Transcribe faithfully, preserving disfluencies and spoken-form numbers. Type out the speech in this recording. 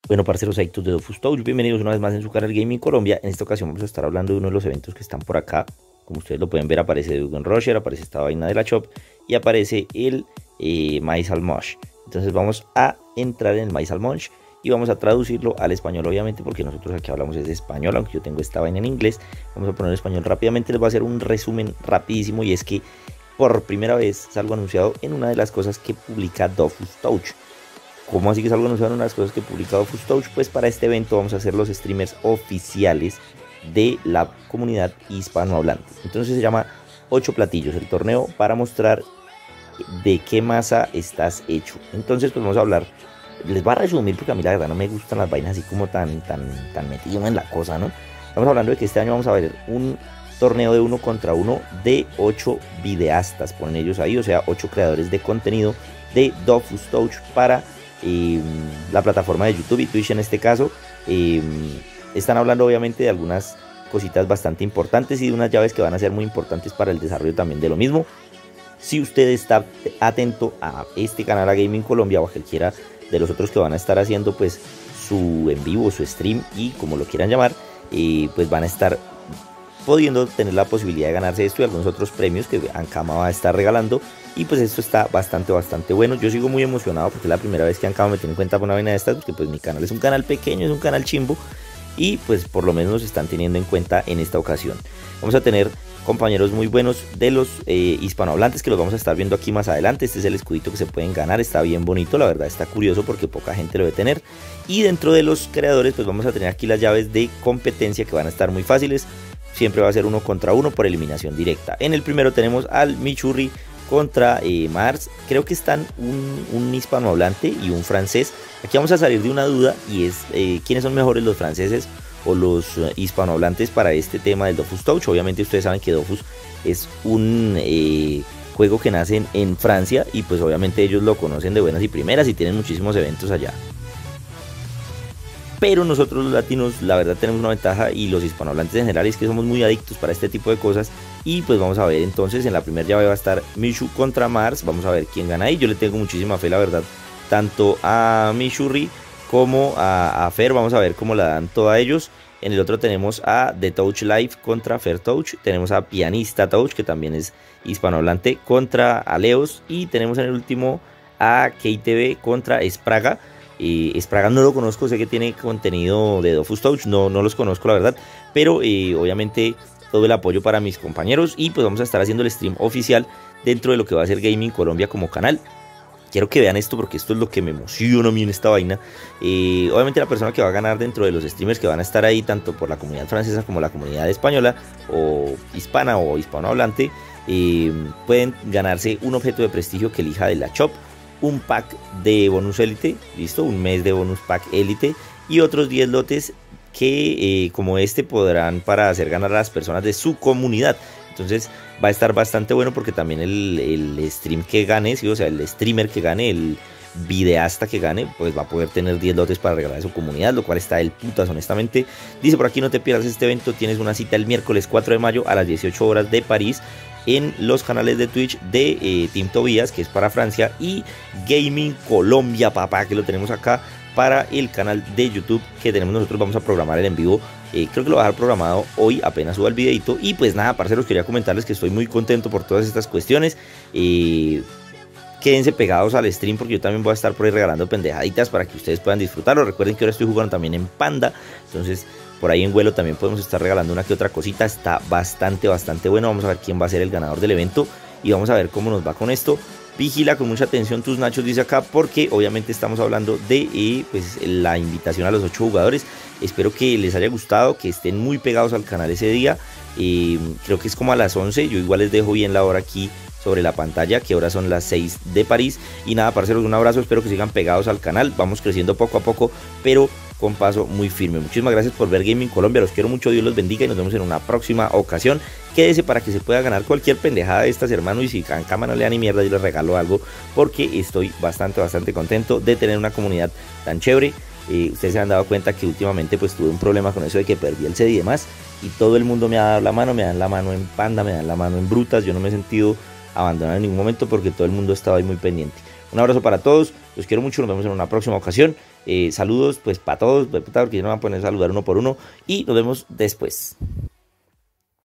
Bueno, parceros adictos de Dofus Touch, bienvenidos una vez más en su canal Gaming Colombia. En esta ocasión vamos a estar hablando de uno de los eventos que están por acá. Como ustedes lo pueden ver, aparece Dugan Roger, aparece esta vaina de la Chop y aparece el eh, Maizal Mosh. Entonces vamos a entrar en el Maizal Mosh y vamos a traducirlo al español, obviamente, porque nosotros aquí hablamos es de español, aunque yo tengo esta vaina en inglés. Vamos a poner español rápidamente, les voy a hacer un resumen rapidísimo, y es que por primera vez salgo anunciado en una de las cosas que publica Dofus Touch. ¿Cómo así que salgo anunciado en una de las cosas que publica Dofus Touch? Pues para este evento vamos a ser los streamers oficiales de la comunidad hispanohablante. Entonces se llama ocho platillos, el torneo para mostrar de qué masa estás hecho. Entonces pues vamos a hablar, les voy a resumir porque a mí la verdad no me gustan las vainas así como tan, tan, tan metido en la cosa, ¿no? Estamos hablando de que este año vamos a ver un torneo de uno contra uno de ocho videastas, ponen ellos ahí, o sea, ocho creadores de contenido de Dofus Touch para eh, la plataforma de YouTube y Twitch en este caso. Eh, están hablando obviamente de algunas cositas bastante importantes y de unas llaves que van a ser muy importantes para el desarrollo también de lo mismo. Si usted está atento a este canal, a Gaming Colombia, o a cualquiera de los otros que van a estar haciendo pues su en vivo, su stream y como lo quieran llamar, eh, pues van a estar pudiendo tener la posibilidad de ganarse esto y algunos otros premios que Ankama va a estar regalando. Y pues esto está bastante bastante bueno. Yo sigo muy emocionado porque es la primera vez que Ankama me tiene en cuenta por una vaina de estas, porque pues mi canal es un canal pequeño, es un canal chimbo, y pues por lo menos nos están teniendo en cuenta en esta ocasión. Vamos a tener compañeros muy buenos de los eh, hispanohablantes que los vamos a estar viendo aquí más adelante. Este es el escudito que se pueden ganar, está bien bonito, la verdad está curioso porque poca gente lo debe tener. Y dentro de los creadores pues vamos a tener aquí las llaves de competencia que van a estar muy fáciles. Siempre va a ser uno contra uno por eliminación directa. En el primero tenemos al Michurri contra eh, Mars. Creo que están un, un hispanohablante y un francés. Aquí vamos a salir de una duda, y es eh, quiénes son mejores, los franceses o los uh, hispanohablantes para este tema del Dofus Touch. Obviamente ustedes saben que Dofus es un eh, juego que nace en, en Francia, y pues obviamente ellos lo conocen de buenas y primeras y tienen muchísimos eventos allá. Pero nosotros los latinos la verdad tenemos una ventaja, y los hispanohablantes en general, es que somos muy adictos para este tipo de cosas. Y pues vamos a ver, entonces en la primera llave va a estar Michu contra Mars. Vamos a ver quién gana ahí. Yo le tengo muchísima fe, la verdad, tanto a Michurri como a, a Fer. Vamos a ver cómo la dan todos ellos. En el otro tenemos a The Touch Life contra Fer Touch. Tenemos a Pianista Touch, que también es hispanohablante, contra Aleos. Y tenemos en el último a K T V contra Spraga. Eh, Spraga no lo conozco, sé que tiene contenido de Dofus Touch, no, no los conozco la verdad, pero eh, obviamente todo el apoyo para mis compañeros, y pues vamos a estar haciendo el stream oficial dentro de lo que va a ser Gaming Colombia como canal. Quiero que vean esto porque esto es lo que me emociona a mí en esta vaina. Eh, obviamente la persona que va a ganar dentro de los streamers que van a estar ahí, tanto por la comunidad francesa como la comunidad española o hispana o hispanohablante, eh, pueden ganarse un objeto de prestigio que elija de la Chop, un pack de bonus élite, listo, un mes de bonus pack élite, y otros diez lotes que eh, como este podrán para hacer ganar a las personas de su comunidad. Entonces va a estar bastante bueno porque también el, el stream que gane, ¿sí? O sea, el streamer que gane, el videasta que gane, pues va a poder tener diez lotes para regalar a su comunidad, lo cual está del putas, honestamente. Dice por aquí: no te pierdas este evento, tienes una cita el miércoles cuatro de mayo a las dieciocho horas de París, en los canales de Twitch de eh, Team Tobías, que es para Francia, y Gaming Colombia, papá, que lo tenemos acá para el canal de YouTube que tenemos nosotros. Vamos a programar el en vivo, eh, creo que lo voy a dejar programado hoy apenas suba el videito. Y pues nada, parceros, quería comentarles que estoy muy contento por todas estas cuestiones. eh, Quédense pegados al stream porque yo también voy a estar por ahí regalando pendejaditas para que ustedes puedan disfrutarlo. Recuerden que ahora estoy jugando también en Panda, entonces por ahí en vuelo también podemos estar regalando una que otra cosita. Está bastante, bastante bueno. Vamos a ver quién va a ser el ganador del evento y vamos a ver cómo nos va con esto. Vigila con mucha atención tus nachos, dice acá, porque obviamente estamos hablando de eh, pues, la invitación a los ocho jugadores. Espero que les haya gustado, que estén muy pegados al canal ese día. Eh, creo que es como a las once. Yo igual les dejo bien la hora aquí sobre la pantalla, que ahora son las seis de París. Y nada, parceros, un abrazo, espero que sigan pegados al canal. Vamos creciendo poco a poco, pero con paso muy firme. Muchísimas gracias por ver Gaming Colombia, los quiero mucho, Dios los bendiga, y nos vemos en una próxima ocasión. Quédese para que se pueda ganar cualquier pendejada de estas, hermano, y si Ankama no le da ni mierda, yo les regalo algo, porque estoy bastante, bastante contento de tener una comunidad tan chévere. Eh, ustedes se han dado cuenta que últimamente pues tuve un problema con eso de que perdí el C D y demás, y todo el mundo me ha dado la mano, me dan la mano en Panda, me dan la mano en Brutas. Yo no me he sentido abandonado en ningún momento porque todo el mundo estaba ahí muy pendiente. Un abrazo para todos, los quiero mucho, nos vemos en una próxima ocasión Eh, saludos pues para todos, porque yo no me voy a poner a saludar uno por uno y nos vemos después.